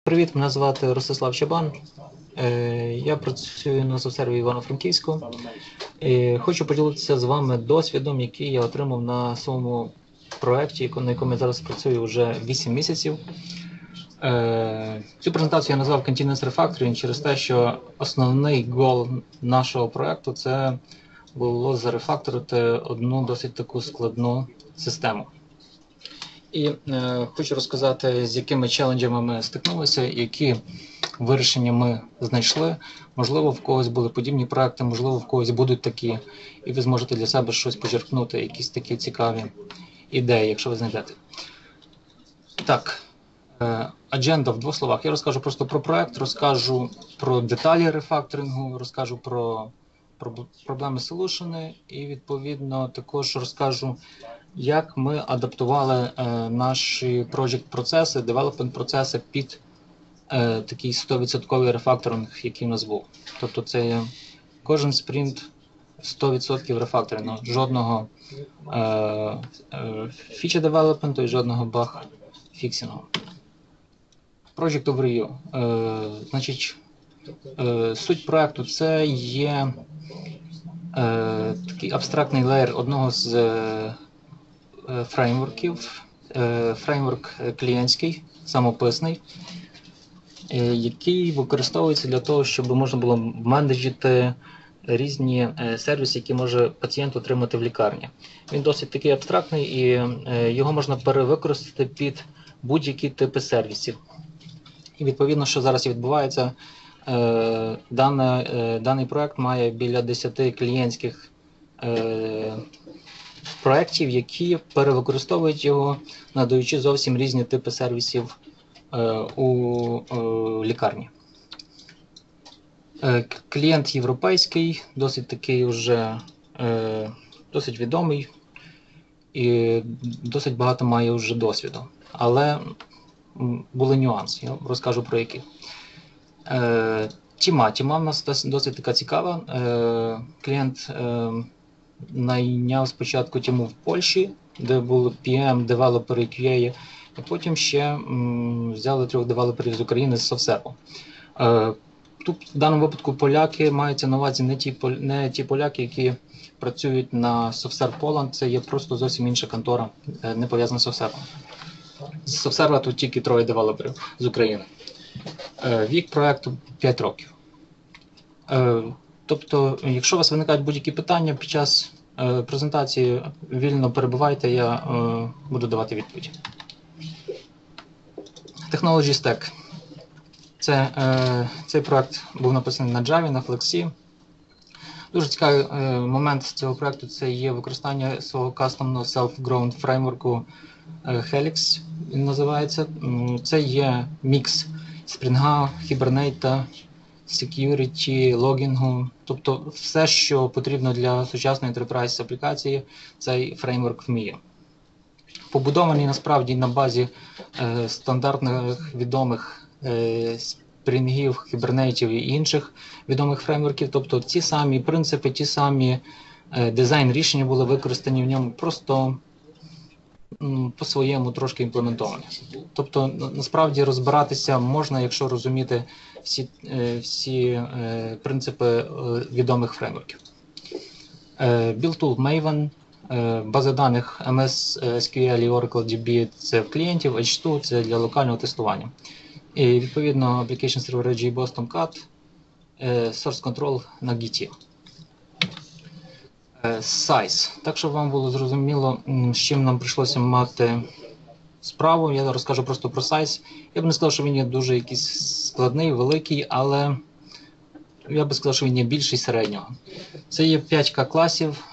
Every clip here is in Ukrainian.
Привіт, мене звати Ростислав Чабан. Я працюю на софтсерві Івано-Франківську. Хочу поділитися з вами досвідом, який я отримав на своєму проєкті, на якому я зараз працюю вже 8 місяців. Цю презентацію я назвав Continuous Refactoring через те, що основний гол нашого проєкту – це було зарефакторити одну досить таку складну систему. І хочу розказати, з якими челенджами ми стикнулися, які вирішення ми знайшли. Можливо, в когось були подібні проекти, можливо, в когось будуть такі, і ви зможете для себе щось почерпнути, якісь такі цікаві ідеї, якщо ви знайдете. Так, адженда в 2 словах. Я розкажу просто про проект, розкажу про деталі рефакторингу, розкажу про проблеми солюшени і, відповідно, також розкажу, як ми адаптували наші project-процеси, девелопмент-процеси під такий 100% рефакторинг, який у нас був. Тобто це є кожен спринт 100% рефакторингу, жодного фіча девелопменту і жодного баг-фіксінгу. Project Overview. Значить, суть проекту – це є такий абстрактний леєр одного з фреймворків, фреймворк клієнтський, самописний, який використовується для того, щоб можна було менеджити різні сервіси, які може пацієнт отримати в лікарні. Він досить такий абстрактний і його можна перевикористати під будь-які типи сервісів. І відповідно, що зараз відбувається, даний проект має біля 10 клієнтських проєктів, які перевикористовують його, надаючи зовсім різні типи сервісів у лікарні. Клієнт європейський, досить такий вже досить відомий і досить багато має вже досвіду. Але були нюанси, я розкажу про які. Тіма в нас досить така цікава. Клієнт найняв спочатку тіму в Польщі, де були PM, девелопери, QA, а потім ще взяли 3 девелоперів з України з софтсерву. Тут в даному випадку поляки мається на увазі не ті поляки, які працюють на SoftServe Poland, це є просто зовсім інша контора, не пов'язана з SoftServe. З SoftServe тут тільки 3 девелоперів з України. Вік проєкту 5 років. Тобто, якщо у вас виникають будь-які питання під час презентації, вільно перебувайте, я буду давати відповіді. Technology Stack. Цей проєкт був написаний на Java, на Flexi. Дуже цікавий момент цього проєкту – це є використання свого кастомного self-grown фреймворку Helix, він називається. Це є мікс Spring, Hibernate, security, логінгу, тобто все, що потрібно для сучасної enterprise аплікації, цей фреймворк вміє. Побудований насправді на базі стандартних відомих спрінгів, хібернейтів і інших відомих фреймворків, тобто ті самі принципи, ті самі дизайн рішення були використані в ньому, просто по-своєму трошки імплементовані. Тобто, насправді, розбиратися можна, якщо розуміти всі принципи відомих фреймворків. Build Tool Maven, бази даних MS SQL і Oracle DB – це в клієнтів, H2 – це для локального тестування. І, відповідно, Application Server JBoss Tomcat, Source Control на Git. Size. Так, щоб вам було зрозуміло, з чим нам прийшлося мати справу, я розкажу просто про Size. Я б не сказав, що він є дуже якийсь складний, великий, але я би сказав, що він є більший середнього. Це є 5К класів,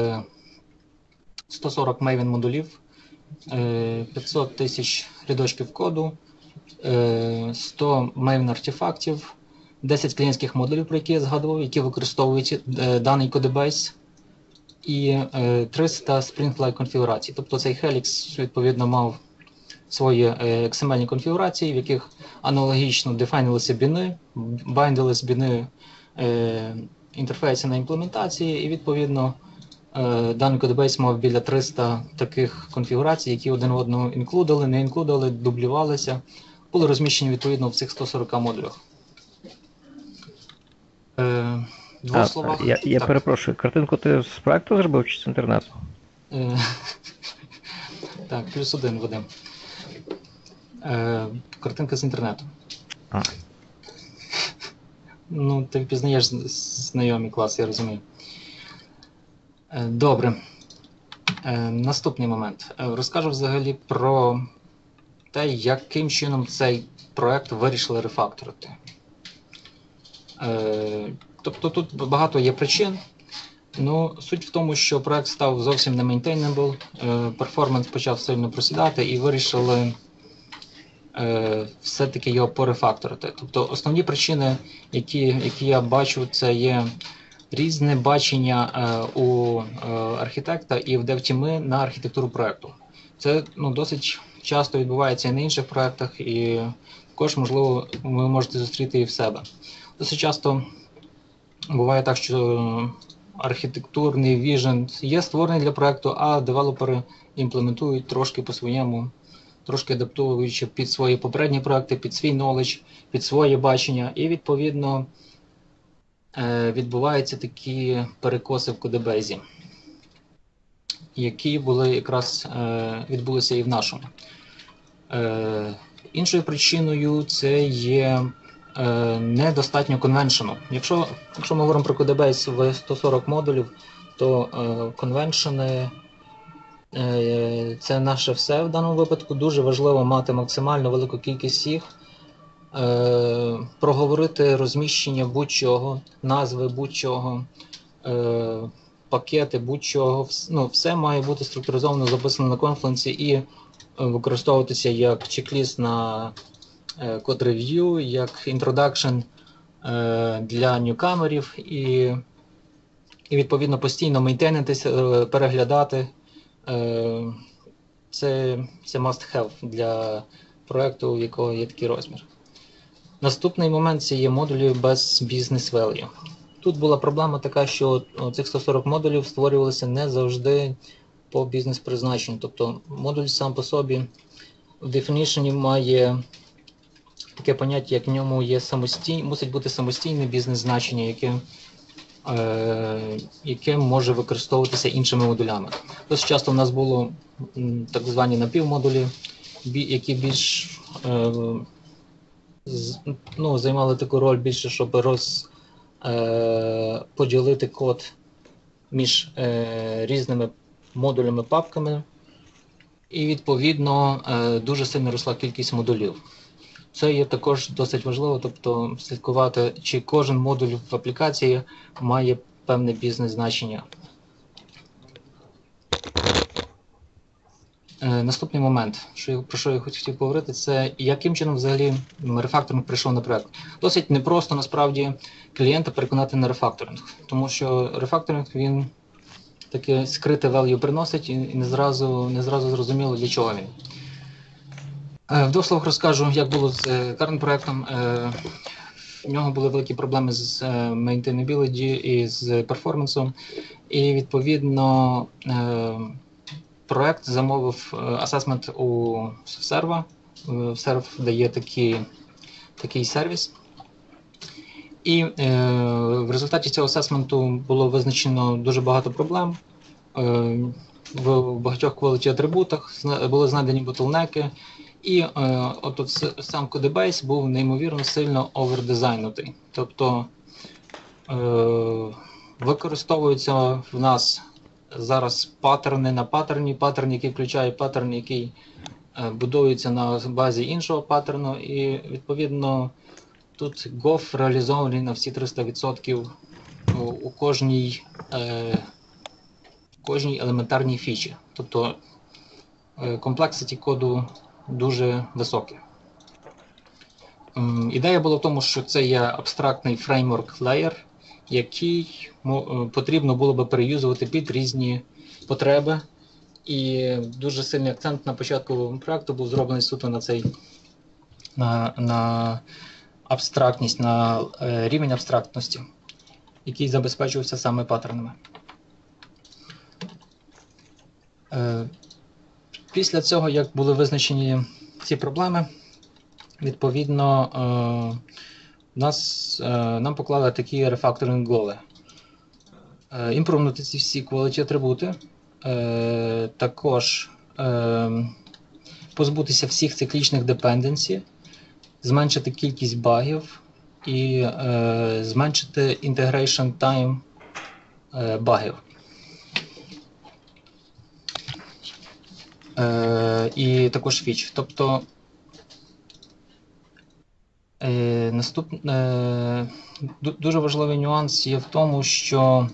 140 Maven модулів, 500 тисяч рядочків коду, 100 Maven артефактів, 10 клієнтських модулів, про які я згадував, які використовують даний кодебейс, і 300 Spring-like конфігурацій. Тобто цей Helix, відповідно, мав свої XML конфігурації, в яких аналогічно дефайнилися біни, байдились біни інтерфейси на імплементації, і, відповідно, даний кодебейс мав біля 300 таких конфігурацій, які один одного інклюдили, не інклюдили, дублювалися. були розміщені відповідно в цих 140 модулях. В двох словах. Я перепрошую, картинку ти з проекту зробив чи з інтернету? Так, +1, Вадим. Картинка з інтернету. Ну, ти впізнаєш знайомі класи, я розумію. Добре. Наступний момент. Розкажу взагалі про те, яким чином цей проект вирішили рефакторити. Тобто тут багато є причин. Ну, суть в тому, що проект став зовсім не maintainable, перформанс почав сильно просідати і вирішили все-таки його порефакторити. Тобто основні причини, які я бачу, це є різне бачення у архітекта і в девтіми на архітектуру проекту. Це досить часто відбувається і на інших проектах, і також, можливо, ви можете зустріти і в себе. Досить часто буває так, що архітектурний віжен є створений для проекту, а девелопери імплементують трошки по-своєму, трошки адаптуючи під свої попередні проекти, під свій knowledge, під своє бачення. І, відповідно, відбуваються такі перекоси в кодебейзі, які були якраз відбулися і в нашому. Іншою причиною це є недостатньо конвеншену. Якщо ми говоримо про кодебейс в 140 модулів, то конвеншени це наше все в даному випадку. Дуже важливо мати максимально велику кількість їх, проговорити розміщення будь-чого, назви будь-чого, пакети будь-чого. Все має бути структуризовано, записано на Confluence і використовуватися як чек-ліст на код рев'ю, як introduction для ньюкамерів і відповідно постійно мейнтейнитися, переглядати. Це must have для проєкту, у якого є такий розмір. Наступний момент – це є модулі без business value. Тут була проблема така, що цих 140 модулів створювалися не завжди по бізнес-призначенню. Тобто модуль сам по собі в definition має таке поняття, як в ньому є мусить бути самостійне бізнес-значення, яке може використовуватися іншими модулями. Досить часто в нас було так звані напівмодулі, які більш займали таку роль більше, щоб поділити код між різними модулями, папками, і відповідно дуже сильно росла кількість модулів. Це є також досить важливо, тобто слідкувати, чи кожен модуль в аплікації має певне бізнес-значення. Наступний момент, про що я хотів поговорити, це яким чином взагалі рефакторинг прийшов на проект. Досить непросто насправді клієнта переконати на рефакторинг, тому що рефакторинг він таке скрите value приносить і не зразу зрозуміло, для чого він. В двох словах розкажу, як було з current проектом. В нього були великі проблеми з maintainability і з перформансом, і відповідно проект замовив асесмент у Serve. Serve дає такий сервіс. І в результаті цього асесменту було визначено дуже багато проблем. В багатьох quality атрибутах були знайдені ботлнеки. І сам кодебейс був неймовірно сильно овердизайнутий. Тобто використовуються в нас зараз паттерни на паттерні, паттерн, який включає паттерн, який будується на базі іншого паттерну, і відповідно тут Go реалізований на всі 300% у кожній елементарній фічі. Тобто комплексіті коду дуже високе. Ідея була в тому, що це є абстрактний фреймворк layer, який потрібно було би переюзувати під різні потреби. І дуже сильний акцент на початку проекту був зроблений суто на абстрактність, на рівень абстрактності, який забезпечувався саме паттернами. Після цього, як були визначені ці проблеми, відповідно, нам поклали такі рефакторинг голи. Імпровнути ці всі quality атрибути, також позбутися всіх циклічних dependency, зменшити кількість багів і зменшити integration time багів. І також фіч. Тобто дуже важливий нюанс є в тому, що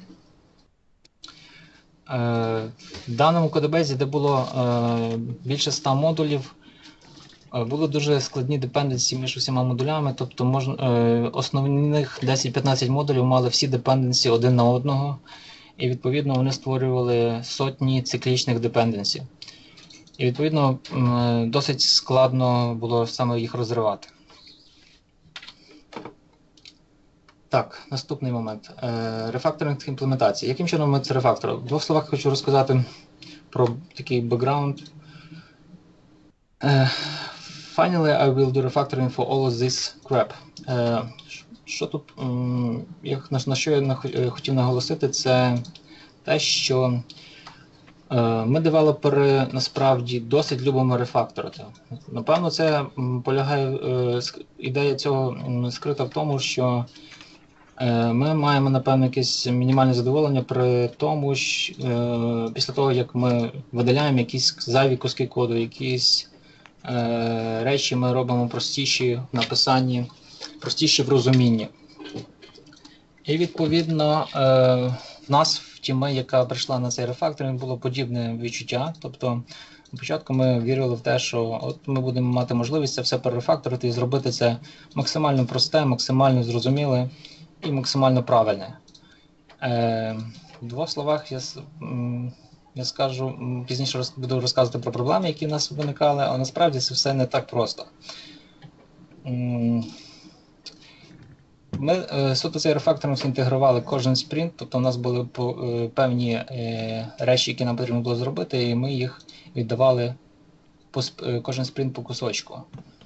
в даному кодебезі, де було більше 100 модулів, були дуже складні депенденсі між усіма модулями, тобто основних 10-15 модулів мали всі депенденсі один на одного, і відповідно вони створювали сотні циклічних депенденсі. І відповідно досить складно було саме їх розривати. Так, наступний момент. Рефакторинг імплементації. Яким чином ми це рефакторили? В двох словах хочу розказати про такий бекграунд. Finally, I will do refactoring for all of this crap. Що тут, на що я хотів наголосити, це те, що ми, девелопери, насправді досить любимо рефакторити. Напевно, це полягає, ідея цього скрита в тому, що ми маємо, напевно, якесь мінімальне задоволення при тому, що після того, як ми видаляємо якісь зайві куски коду, якісь речі ми робимо простіші в написанні, простіші в розумінні. І відповідно в нас, в тімі, яка прийшла на цей рефакторинг, було подібне відчуття. Тобто спочатку ми вірили в те, що от ми будемо мати можливість це все перерефакторити і зробити це максимально просте, максимально зрозуміле і максимально правильне. В двох словах я скажу, пізніше буду розказувати про проблеми, які в нас виникали, але насправді це все не так просто. Ми суто цей рефакторинг інтегрували кожен спринт, тобто у нас були певні речі, які нам потрібно було зробити, і ми їх віддавали кожен спринт по кусочку.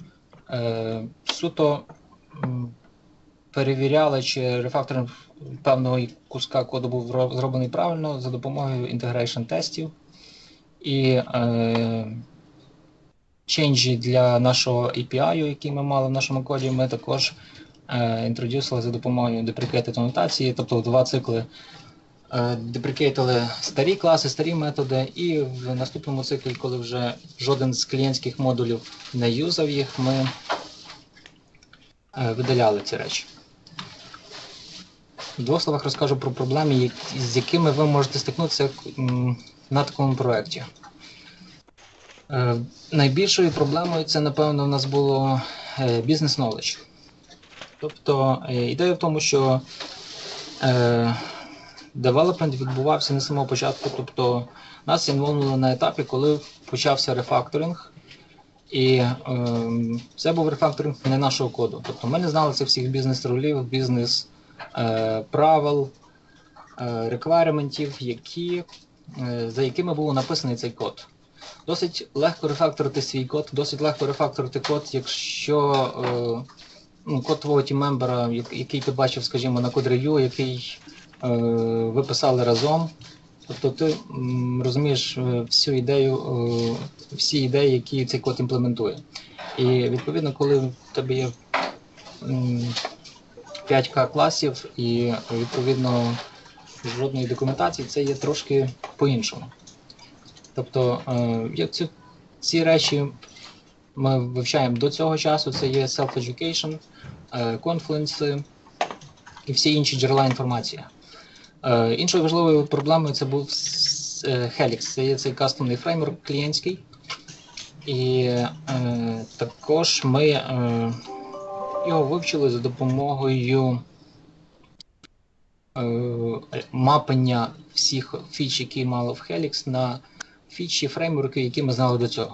Суто перевіряли, чи рефакторинг певного куска коду був зроблений правильно за допомогою інтегрейшн тестів. І ченджі для нашого API, який ми мали в нашому коді, ми також інтродюсили за допомогою deprecated анотації, тобто два цикли деприкейтили старі класи, старі методи, і в наступному циклі, коли вже жоден з клієнтських модулів не юзав їх, ми видаляли ці речі. В двох словах розкажу про проблеми, з якими ви можете стикнутися на такому проєкті. Найбільшою проблемою це, напевно, в нас було business knowledge. Тобто ідея в тому, що девелопмент відбувався не з самого початку, тобто нас інволвнули на етапі, коли почався рефакторинг, і це був рефакторинг не нашого коду. Тобто ми не знали цих всіх бізнес-рулів, бізнес-правил, реквайрементів, за якими був написаний цей код. Досить легко рефакторити свій код, досить легко рефакторити код, якщо код твого тіммембера, який ти бачив, скажімо, на код-рев'ю, який ви писали разом. Тобто ти розумієш всі ідеї, які цей код імплементує. І відповідно, коли в тебе є 5К класів і відповідно жодної документації, це є трошки по-іншому. Тобто ці речі ми вивчаємо до цього часу, це є self-education, конфлюенси і всі інші джерела інформації. Іншою важливою проблемою це був Helix, це є цей кастомний фреймворк клієнтський. І також ми його вивчили за допомогою мапення всіх фіч, які мало в Helix, на фічі фреймворки, які ми знали до цього.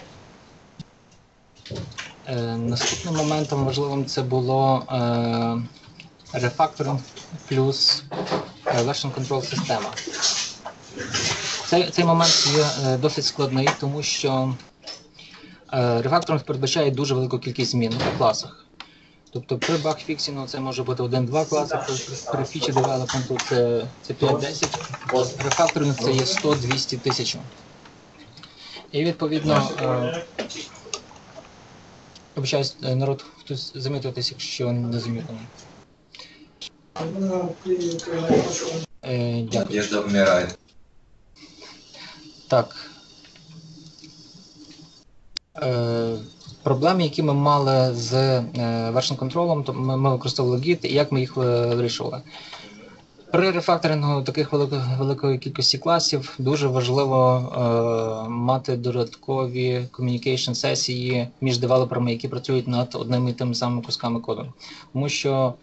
Наступним моментом важливим це було refactoring плюс version control система. Цей момент є досить складний, тому що Рефакторинг передбачає дуже велику кількість змін по класах. Тобто при багфіксінгу це може бути 1-2 класи, при фічі девелопменту це 5-10, рефакторинг це є 100-200 тисяч. І відповідно, обіцяюсь, народ, хтось замітитись, якщо не замітно. Дякую. Надежда вмирає. Так. Проблеми, які ми мали з version контролем, то ми використовували Git, і як ми їх вирішували. При рефакторингу таких великої кількості класів дуже важливо мати додаткові communication сесії між девелоперами, які працюють над одними і тими самими кусками коду. Тому що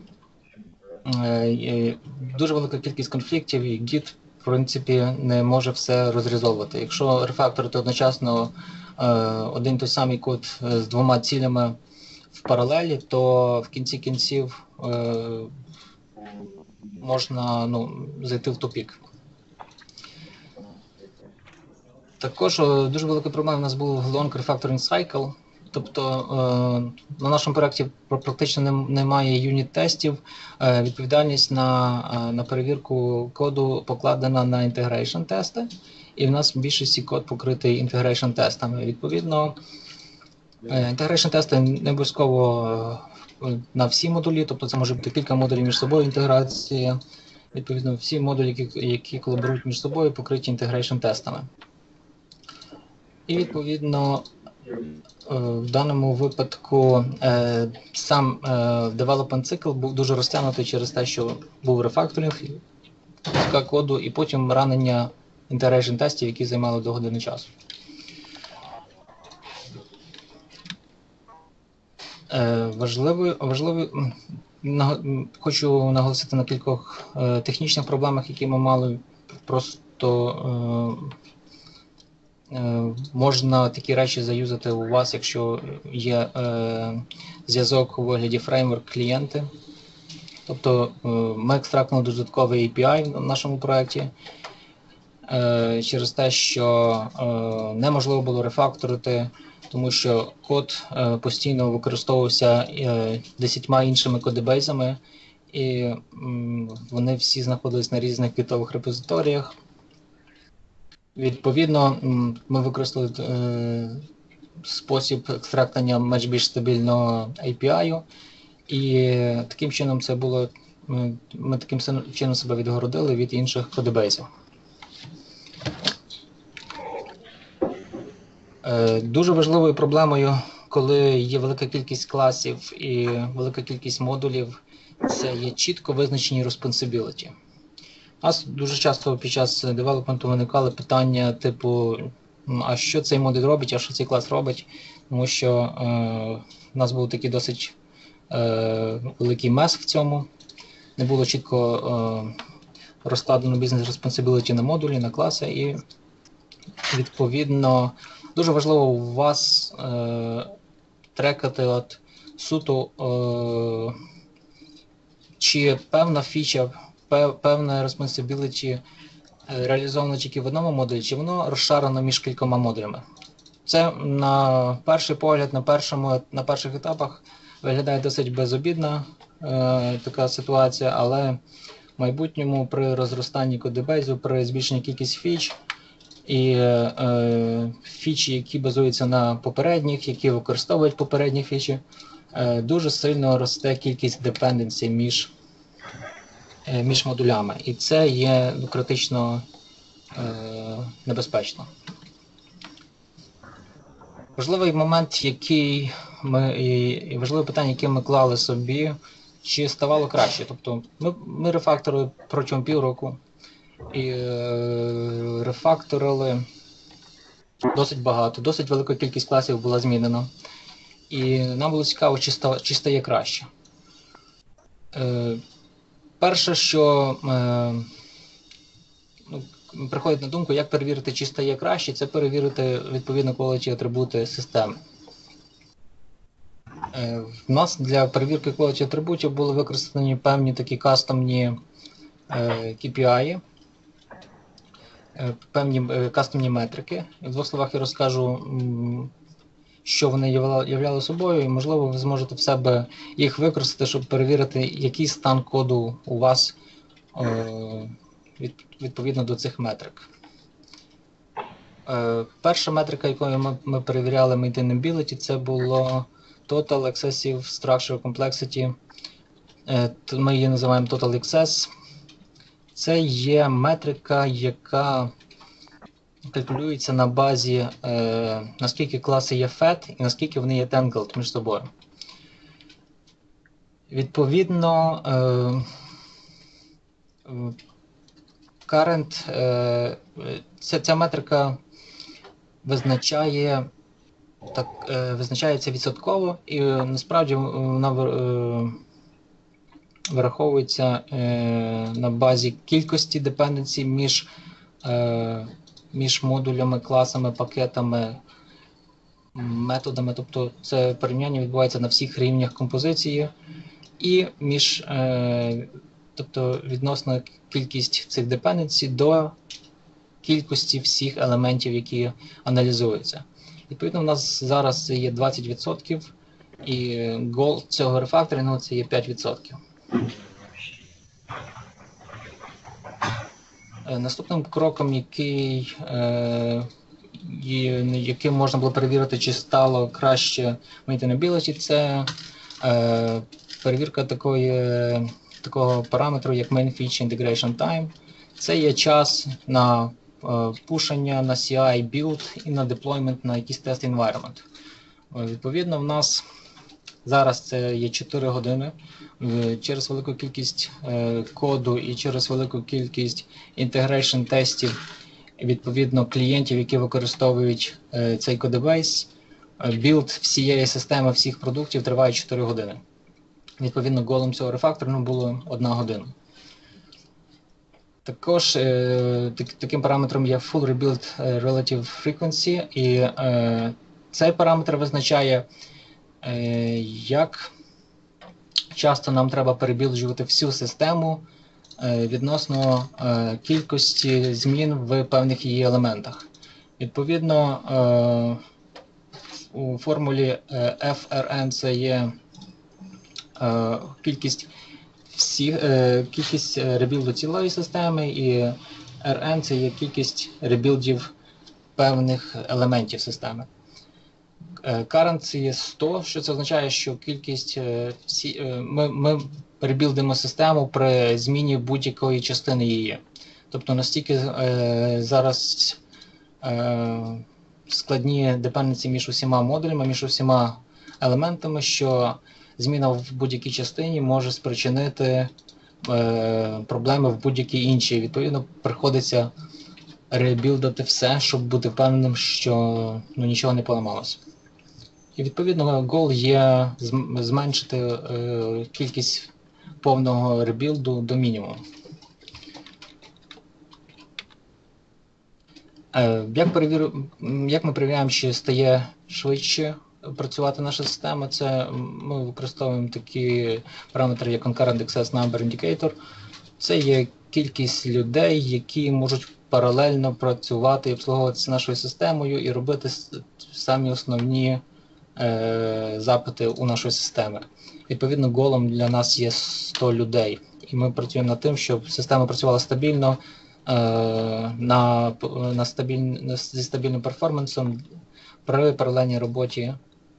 дуже велика кількість конфліктів, і Git, в принципі, не може все розрізовувати. Якщо рефакторити одночасно один той самий код з двома цілями в паралелі, то в кінці кінців можна зайти в тупік. Також дуже велика проблема у нас був long refactoring cycle. Тобто на нашому проєкті практично немає юніт-тестів. Відповідальність на перевірку коду покладена на інтегрейшн тести. І в нас в більшості код покритий інтегрейшн тестами. Відповідно, інтегрейшн тести не обов'язково на всі модулі, тобто це може бути кілька модулів між собою інтеграції. Відповідно, всі модулі, які колаборують між собою, покриті інтегрейшн тестами. І відповідно, в даному випадку сам development цикл був дуже розтягнутий через те, що був рефакторинг коду і потім ранення інтегрейшн тестів, які займали до години часу. Хочу наголосити на кількох технічних проблемах, які ми мали. Просто можна такі речі заюзати у вас, якщо є зв'язок у вигляді фреймворк-клієнти. Тобто ми екстрактнули додатковий API в нашому проєкті через те, що неможливо було рефакторити, тому що код постійно використовувався 10 іншими кодебейзами, і вони всі знаходились на різних гітових репозиторіях. Відповідно, ми використали спосіб екстрактання менш більш стабільного API, і таким чином це було, ми таким чином себе відгородили від інших кодебейзів. Дуже важливою проблемою, коли є велика кількість класів і велика кількість модулів, це є чітко визначені responsibility. У нас дуже часто під час девелопменту виникали питання типу, а що цей модуль робить, а що цей клас робить, тому що у нас був такий досить великий мес в цьому, не було чітко розкладено бізнес-респонсибіліті на модулі, на класи, і відповідно дуже важливо у вас трекати суто, чи певна фіча, певна responsibility реалізовано тільки в одному модулі, чи воно розшарено між кількома модулями. Це на перший погляд, на перших етапах виглядає досить безобідна така ситуація, але в майбутньому при розростанні кодебейзу, при збільшенні кількість фіч і фічі, які базуються на попередніх, які використовують попередні фічі, дуже сильно росте кількість депенденцій між модулями, і це є критично небезпечно. Важливий момент, важливе питання, яке ми клали собі, чи ставало краще. Тобто ми рефакторили протягом півроку і рефакторили досить багато, досить велика кількість класів була змінена. І нам було цікаво, чи стає краще. Перше, що приходить на думку, як перевірити, чи стає краще, це перевірити відповідно quality атрибути системи. В нас для перевірки quality атрибутів були використані певні такі кастомні KPI, певні кастомні метрики. В двох словах я розкажу, що вони являли собою, і, можливо, ви зможете в себе їх використати, щоб перевірити, який стан коду у вас відповідно до цих метрик. Перша метрика, якою ми перевіряли maintainability, це було Total Excessive Structure Complexity. Ми її називаємо Total Excess. Це є метрика, яка калькулюється на базі, наскільки класи є fat і наскільки вони є tangled між собою. Відповідно, current, ця метрика визначається відсотково, і насправді вона вираховується на базі кількості депенденцій між модулями, класами, пакетами, методами. Тобто це порівняння відбувається на всіх рівнях композиції і тобто відносно кількість цих депенденцій до кількості всіх елементів, які аналізуються. Відповідно, у нас зараз є 20%, і гол цього рефакторингу це є 5%. Наступним кроком, яким можна було перевірити, чи стало краще maintainability, це перевірка такого параметру, як main feature integration time. Це є час на пушення, на CI build і на deployment на якийсь тест environment. Відповідно, в нас зараз це є 4 години. Через велику кількість коду і через велику кількість integration тестів, відповідно, клієнтів, які використовують цей кодебейс, білд всієї системи, всіх продуктів триває 4 години. Відповідно, голом цього рефакторингу було 1 година. Також таким параметром є Full Rebuild Relative Frequency, і цей параметр визначає, як часто нам треба перебілджувати всю систему відносно кількості змін в певних її елементах. Відповідно, у формулі FRN це є кількість ребілду цілої системи, і RN це є кількість ребілдів певних елементів системи. Current це є 100, що це означає, що кількість ми ребілдимо систему при зміні будь-якої частини її. Тобто настільки зараз складні депенденції між усіма модулями, між усіма елементами, що зміна в будь-якій частині може спричинити проблеми в будь-якій іншій. Відповідно, приходиться ребілдити все, щоб бути впевненим, що нічого не поламалося. І відповідно, гол є зменшити кількість повного ребілду до мінімуму. Як ми перевіряємо, чи стає швидше працювати наша система, це ми використовуємо такі параметри, як Concurrent Access Number Indicator. Це є кількість людей, які можуть паралельно працювати і обслуговуватися нашою системою і робити самі основні запити у нашої системи. Відповідно, голом для нас є 100 людей. І ми працюємо над тим, щоб система працювала стабільно, зі стабільним перформансом при паралельній роботі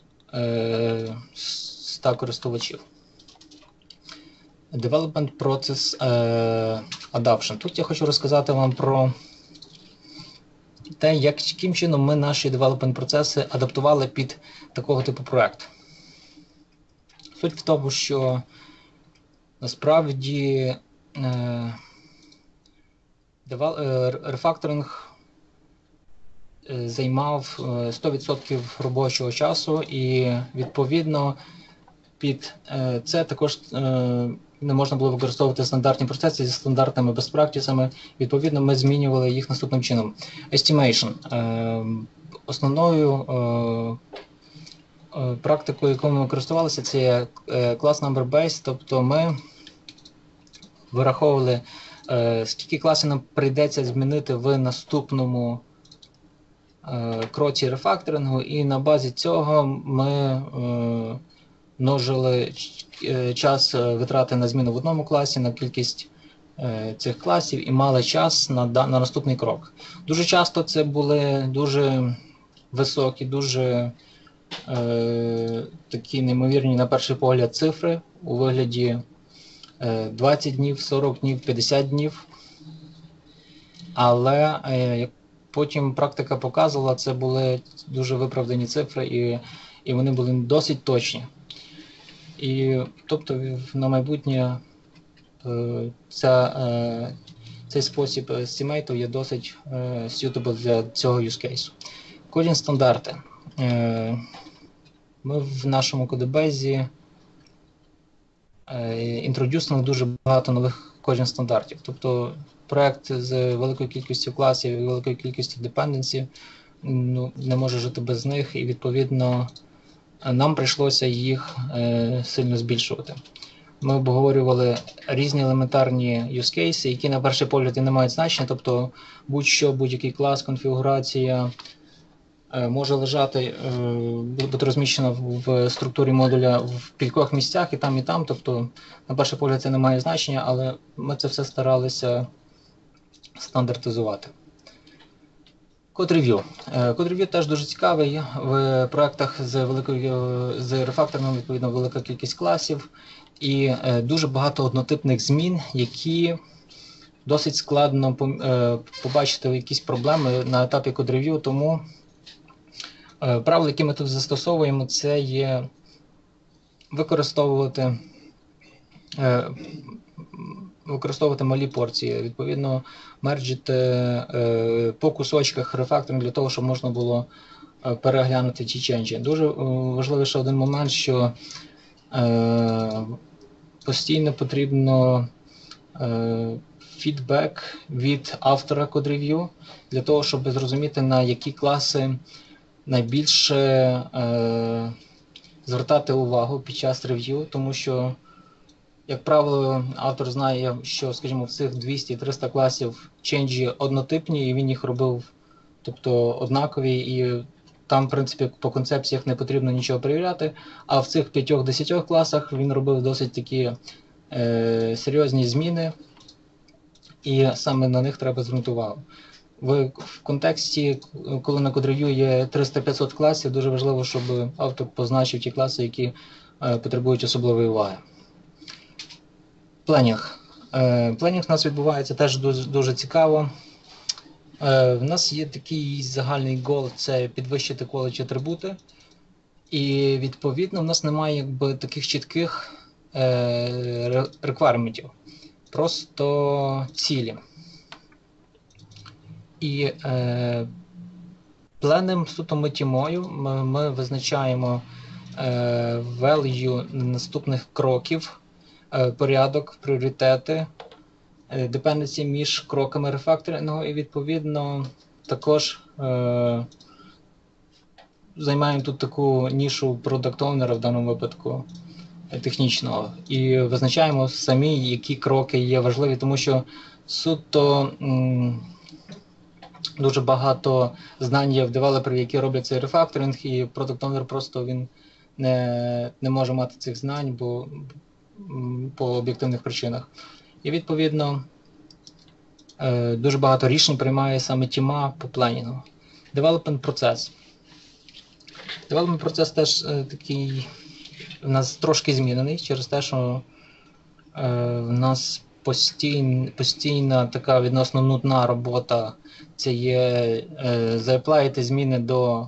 100 користувачів. Development Process Adoption. Тут я хочу розказати вам про те, яким чином ми наші development процеси адаптували під такого типу проект. Суть в тому, що насправді рефакторинг займав 100% робочого часу, і відповідно під це також не можна було використовувати стандартні процеси зі стандартними best-practices. Відповідно, ми змінювали їх наступним чином. Estimation. Основною практикою, якою ми користувалися, це є class number base, тобто ми вираховували, скільки класів нам прийдеться змінити в наступному кроці рефакторингу, і на базі цього ми множили час витрати на зміну в одному класі, на кількість цих класів і мали час на наступний крок. Дуже часто це були дуже високі, дуже такі неймовірні на перший погляд цифри у вигляді 20 днів, 40 днів, 50 днів. Але як потім практика показувала, це були дуже виправдані цифри і вони були досить точні. І тобто на майбутнє цей спосіб estimate є досить suitable для цього use case. Кодінг стандарти. Ми в нашому кодебезі інтродюсили дуже багато нових кодінг стандартів. Тобто проект з великою кількістю класів і великою кількістю dependency не може жити без них, і відповідно нам прийшлося їх сильно збільшувати. Ми обговорювали різні елементарні use cases, які на перший погляд і не мають значення, тобто будь-що, будь-який клас, конфігурація може лежати, бути розміщена в структурі модуля в кількох місцях і там, тобто на перший погляд це не має значення, але ми це все старалися стандартизувати. Код-рев'ю. Код-рев'ю теж дуже цікавий. В проєктах з рефакторингом, відповідно, велика кількість класів і дуже багато однотипних змін, які досить складно побачити якісь проблеми на етапі код-рев'ю, тому правила, які ми тут застосовуємо, це є використовувати малі порції, відповідно, мерджити по кусочках рефакторинг для того, щоб можна було переглянути ті ченджі. Дуже важливий ще один момент, що постійно потрібно фідбек від автора код-рев'ю для того, щоб зрозуміти, на які класи найбільше звертати увагу під час рев'ю, тому що, як правило, автор знає, що, скажімо, в цих 200-300 класів ченджі однотипні, і він їх робив, тобто однакові, і там, в принципі, по концепціях не потрібно нічого перевіряти, а в цих 5-10 класах він робив досить такі серйозні зміни, і саме на них треба звернути увагу. В контексті, коли на код-рев'ю є 300-500 класів, дуже важливо, щоб автор позначив ті класи, які потребують особливої уваги. Пленінг. Пленінг у нас відбувається теж дуже цікаво. В нас є такий загальний гол – це підвищити quality атрибути. І відповідно в нас немає таких чітких реквайрментів, просто цілі. І пленем суто метімою ми визначаємо value наступних кроків, порядок, пріоритети, dependency між кроками рефакторингу, і відповідно також займаємо тут таку нішу product owner в даному випадку технічного, і визначаємо самі, які кроки є важливі, тому що суто дуже багато знань є в девелоперів, які роблять цей рефакторинг, і Product Owner просто він не може мати цих знань, бо по об'єктивних причинах. І відповідно дуже багато рішень приймає саме тіма по пленінгу. Development процес. Development процес теж такий у нас трошки змінений через те, що в нас постійна така відносно нудна робота. Це є зааплаїти зміни до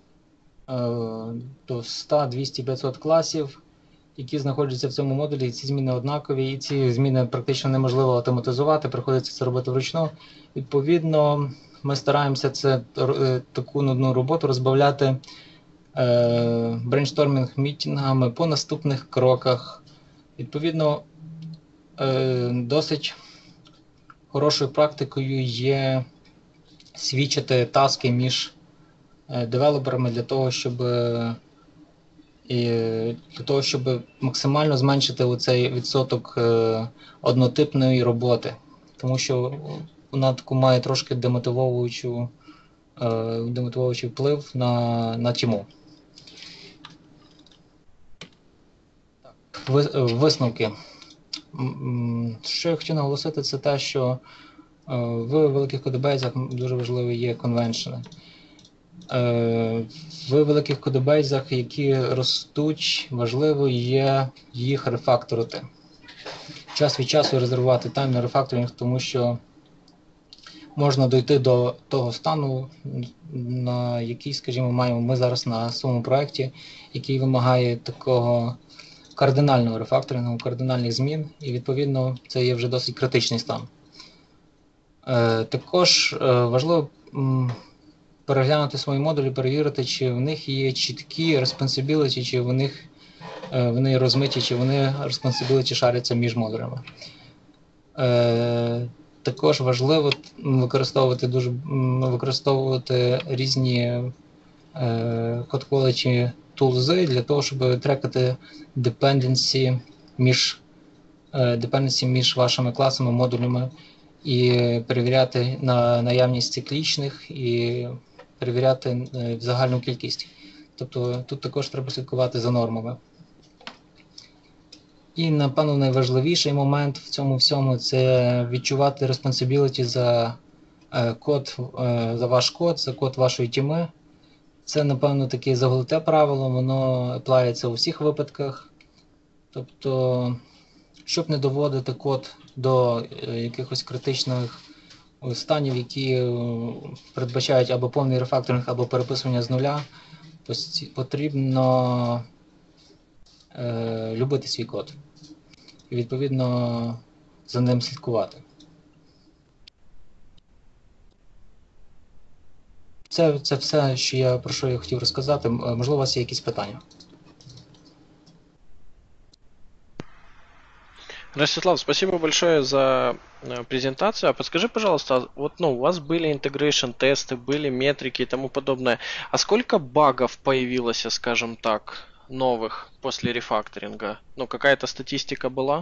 100, 200, 500 класів, які знаходяться в цьому модулі, і ці зміни однакові, і ці зміни практично неможливо автоматизувати, приходиться це робити вручну. Відповідно, ми стараємося таку нудну роботу розбавляти брейнштормінг-мітінгами по наступних кроках. Відповідно, досить хорошою практикою є свідчити таски між девелоперами для того, щоб максимально зменшити оцей відсоток однотипної роботи. Тому що вона таку має трошки демотивовуючу демотивуючий вплив на тіму. Висновки. Що я хотів наголосити, це те, що в великих кодебейзах дуже важливі є конвеншени. В великих кодебейзах, які ростуть, важливо є їх рефакторити. Час від часу резервувати тайм на рефакторинг, тому що можна дойти до того стану, на який, скажімо, маємо ми зараз на своєму проєкті, який вимагає такого кардинального рефакторингу, кардинальних змін, і відповідно це є вже досить критичний стан. Також важливо переглянути свої модулі, перевірити, чи в них є чіткі responsibility, чи вони розмиті, чи вони responsibility шаряться між модулями. Також важливо використовувати різні code quality tools для того, щоб трекати dependency між вашими класами, модулями і перевіряти на наявність циклічних і перевіряти загальну кількість. Тобто тут також треба слідкувати за нормами. І, напевно, найважливіший момент в цьому всьому – це відчувати responsibility за код, за ваш код, за код вашої тіми. Це, напевно, таке заголовте правило, воно аплається у всіх випадках. Тобто, щоб не доводити код до якихось критичних станів, які передбачають або повний рефакторинг, або переписування з нуля, потрібно любити свій код і, відповідно, за ним слідкувати. Це все, про що я хотів розказати. Можливо, у вас є якісь питання? Ростислав, спасибо большое за презентацию. А подскажи, пожалуйста, вот у вас были integration тесты, были метрики и тому подобное. А сколько багов появилось, скажем так, новых после рефакторинга? Какая-то статистика была?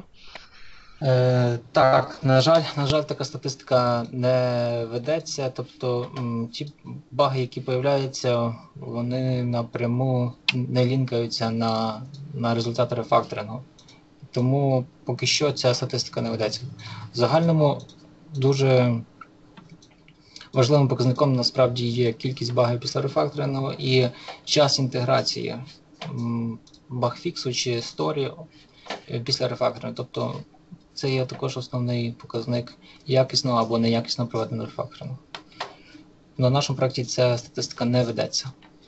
Так, на жаль, така статистика не ведеться. Тобто ті баги, які з'являються, вони напряму не лінкаються на результати рефакторингу. Тому поки що ця статистика не ведеться. В загальному дуже важливим показником насправді є кількість багів після рефакторингу і час інтеграції багфіксу чи сторі після рефакторингу. Тобто це є також основний показник якісного або неякісно проведеного рефакторингу. На нашому проєкті ця статистика не ведеться.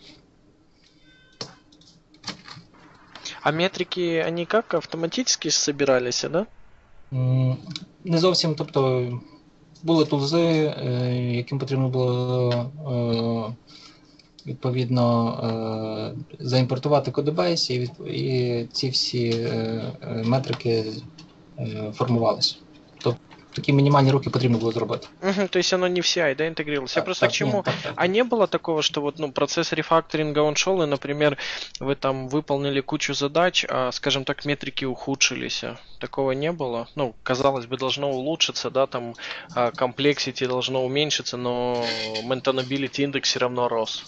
А метрики, они как, автоматически собирались, да? Не зовсім, тобто були тулзи, яким потрібно було відповідно заімпортувати кодебейс, і ці всі метрики формувалися. Тобто такі мінімальні рухи потрібно було зробити. То есть оно не в CI, да, интегрировалось? Я просто к чему? А не было такого, что процесс рефакторинга он шел, и, например, вы там выполнили кучу задач, а, скажем так, метрики ухудшились? Такого не было? Казалось бы, должно улучшиться, да, там complexity должно уменьшиться, но maintainability индекс все равно рос.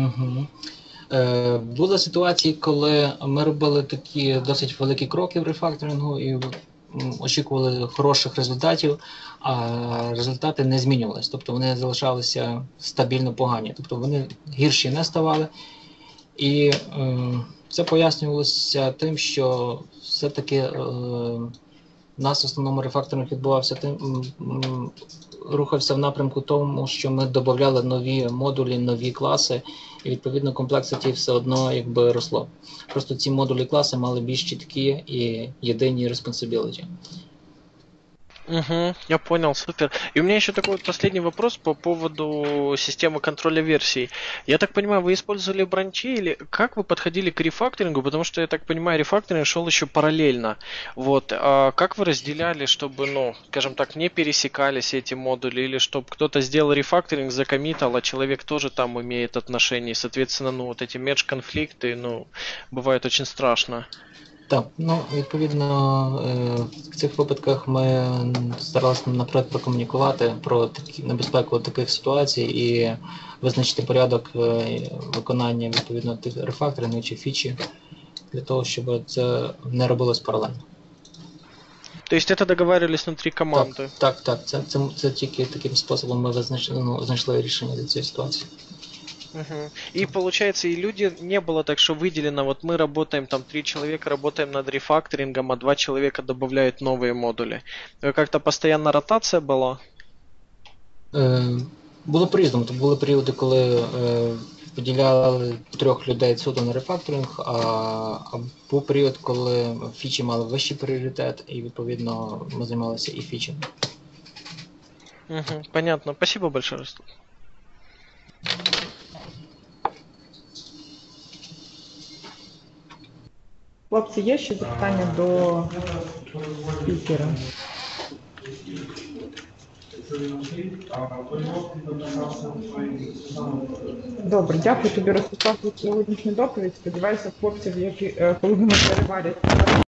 Були ситуації, коли ми робили такі досить великі кроки в рефакторингу і очікували хороших результатів, а результати не змінювалися. Тобто вони залишалися стабільно погані. Тобто вони гірші не ставали. І це пояснювалося тим, що все-таки у нас в основному рефакторинг відбувався рухався в напрямку тому, що ми додавали нові модулі, нові класи, і відповідно комплекситі все одно якби росло. Просто ці модулі класи мали більш чіткі і єдині responsibility. Я понял, супер. И у меня еще такой последний вопрос по поводу системы контроля версий. Я так понимаю, вы использовали бранчи или как вы подходили к рефакторингу? Потому что, я так понимаю, рефакторинг шел еще параллельно. А как вы разделяли, чтобы, скажем так, не пересекались эти модули, или чтобы кто-то сделал рефакторинг, закоммитал, а человек тоже там имеет отношение, и, соответственно, эти мердж-конфликты, бывает очень страшно. Так, ну відповідно, в цих випадках ми старалися наприклад прокомунікувати про такі небезпеку таких ситуацій і визначити порядок виконання відповідно тих рефакторингів чи фічі для того, щоб це не робилось паралельно. То есть это договаривались внутри команды? Так. Це тільки таким способом ми знайшли рішення для цієї ситуації. Мгм. И получается, и люди не было так, что выделено, вот мы работаем, там 3 человека работаем над рефакторингом, а 2 человека добавляют новые модули. Как-то постоянно ротация была? Було по-різному. Тобто були періоди, коли виділяли 3 людей суто на рефакторинг, а був період, коли фічі мали вищий пріоритет, і відповідно ми займалися і фічами. Мгм. Понятно. Спасибо большое, Рустам. Хлопці, є ще запитання до спікера? Добре, дякую тобі, Ростислав, за сьогоднішню доповідь. Сподіваюся, хлопців, коли вони переварять